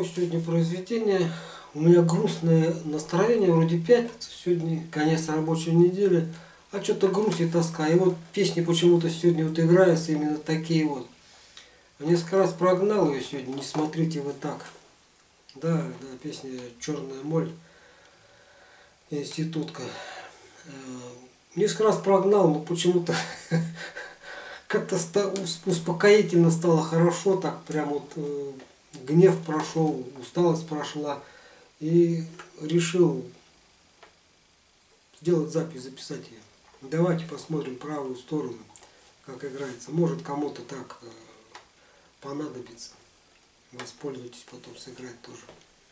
сегодня произведение. У меня грустное настроение, вроде пятница, сегодня конец рабочей недели, а что-то грусть и тоска. И вот песни почему-то сегодня вот играются именно такие вот. Несколько раз прогнал ее сегодня, не смотрите вы так. Да, песня «Черная моль», институтка. Несколько раз прогнал, но почему-то как-то успокоительно стало хорошо, так прям вот гнев прошел, усталость прошла. И решил сделать запись, записать ее. Давайте посмотрим правую сторону, как играется. Может кому-то так понадобится. Воспользуйтесь, потом сыграть тоже.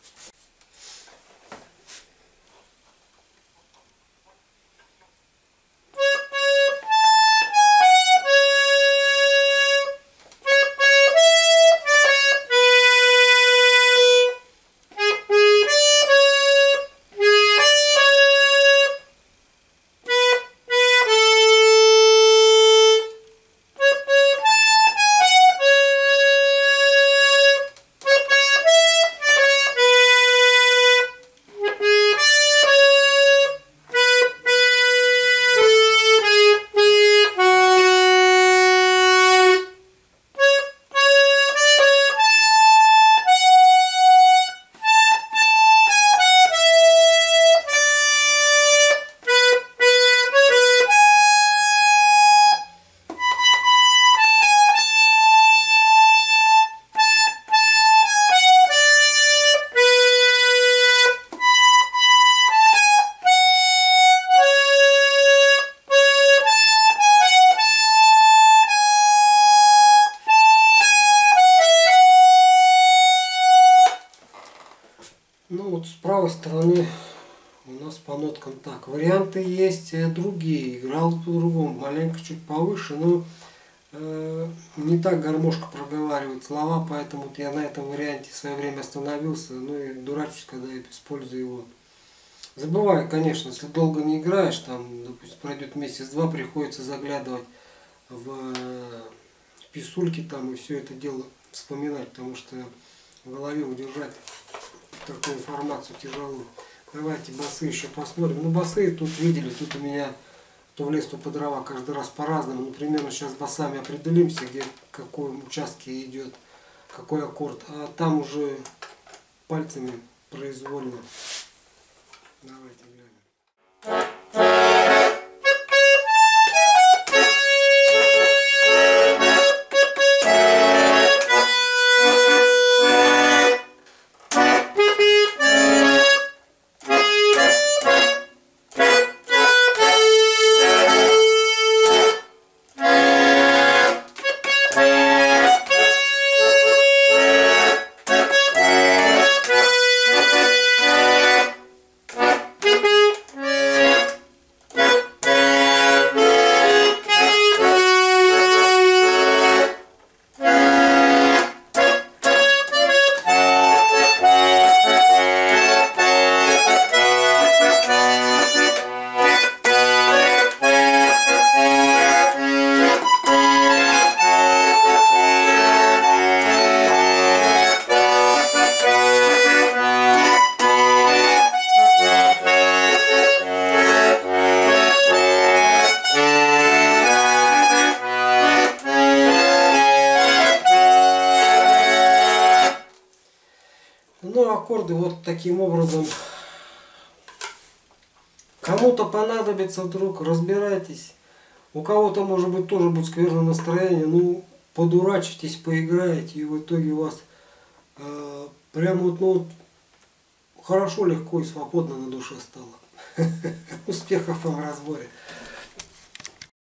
Ну вот с правой стороны у нас по ноткам так. Варианты есть другие. Играл по-другому, маленько чуть повыше, но не так гармошка проговаривает слова, поэтому вот я на этом варианте в свое время остановился. Ну и дурачусь, когда я использую его. Забываю, конечно, если долго не играешь, там, допустим, пройдет месяц-два, приходится заглядывать в писульки там и все это дело вспоминать, потому что в голове удержать такую информацию тяжело. Давайте басы еще посмотрим. Ну, басы тут видели, тут у меня то в лес, то по дрова, каждый раз по-разному. Ну, примерно сейчас басами определимся, где в каком участке идет какой аккорд. А там уже пальцами произвольно. Давайте глянем. Ну, аккорды вот таким образом. Кому-то понадобится вдруг, разбирайтесь. У кого-то, может быть, тоже будет скверное настроение. Ну, подурачитесь, поиграете, и в итоге у вас прям вот, ну, хорошо, легко и свободно на душе стало. Успехов вам в разборе.